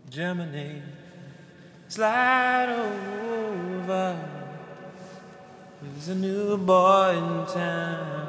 Germany, slide over. There's a new boy in town.